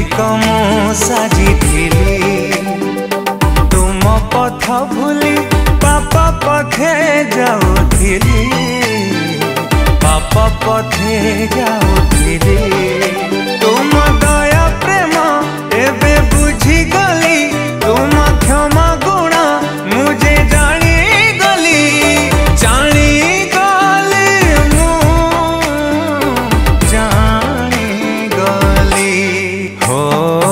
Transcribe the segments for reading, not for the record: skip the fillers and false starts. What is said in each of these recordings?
कमु साजिथिली तुम पथ भूली पाप पथे जाउथिली पाप पथे जाउथिली तुम दया प्रेम एबे बुझी गली तुम क्षमा गुण मुझे जानी गली मु जानी गली हो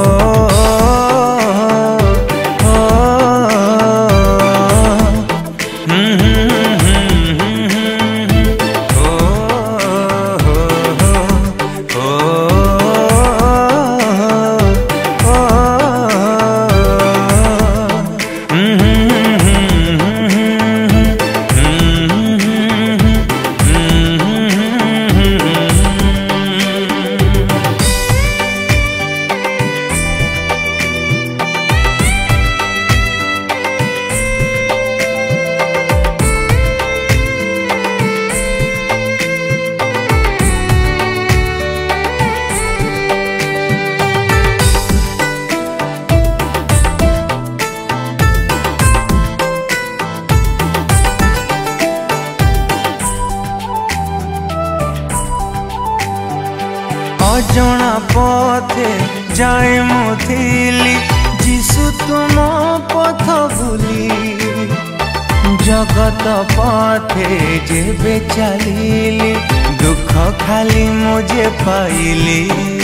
अजणा पथे जाए मुथिली जीसु तुम पथ भूली जगत पथे जेबे चलिली दुख खाली मुझे पाइली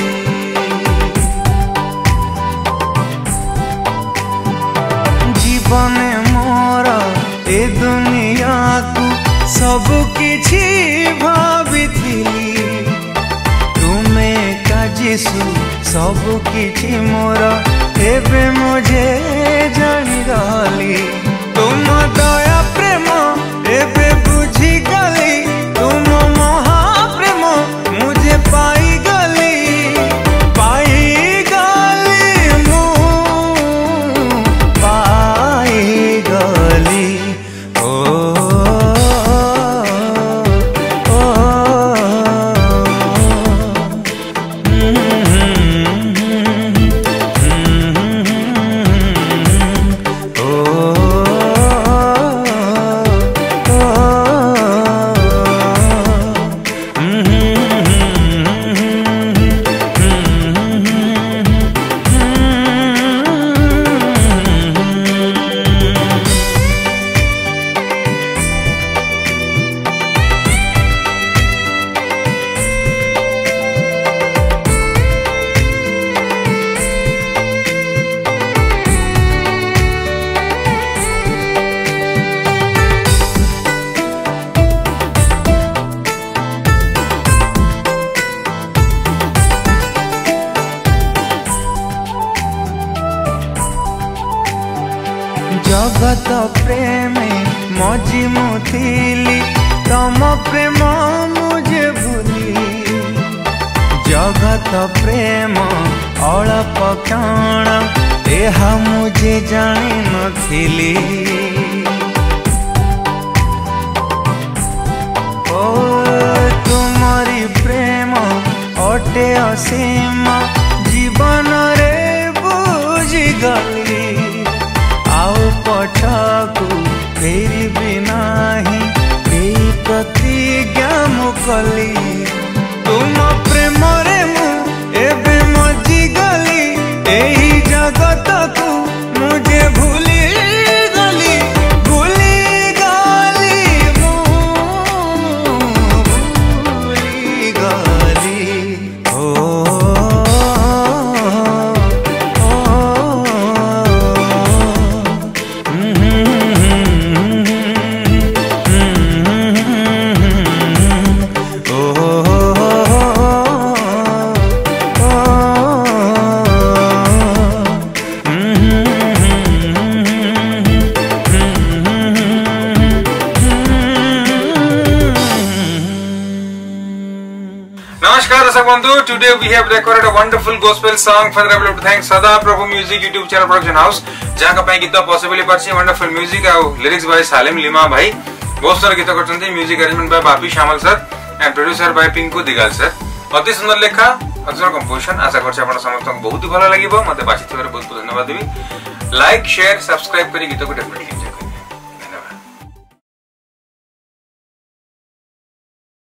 जीवन मोर ए दुनिया को सब किछि भाविथिली जीसु सब किछि मोर एबे मुझे जानी गली तुम दया प्रेम एबे बुझी गली तुम महाप्रेम मुझे पाई गली मु पाई गली ओ जगत प्रेम मजी मुथिली तम प्रेम मुझे भूली जगत प्रेम अल्प क्षण एहा मुझे जानी नथिली ओ तुमरी प्रेम अटे असीम जीवन रे बुझी गली आउ पछाकू फेरी भी नाही प्रतिज्ञा मुकली तुम प्रेम रे मु एबे मजी गली एही जगत को मुझे भूली गली मु भूली गली हो Today we have recorded a wonderful gospel song for the to thank Sada Prabhu Music YouTube channel production house जहाँ का पाई गीत possibly परची wonderful music और lyrics by Salim Lima भाई बहुत सारे गीत करते हैं music arrangement by Bapi Shamal sir and producer by Pinku Digal sir अति सुंदर लेखा अक्षर कंपोजिशन आशा करछि आपण समस्त बहुत भलो लागिवो मते बाछि थिबार बहुत बहुत धन्यवाद देबी लाइक शेयर सब्सक्राइब करी गीत को डेफिनेटली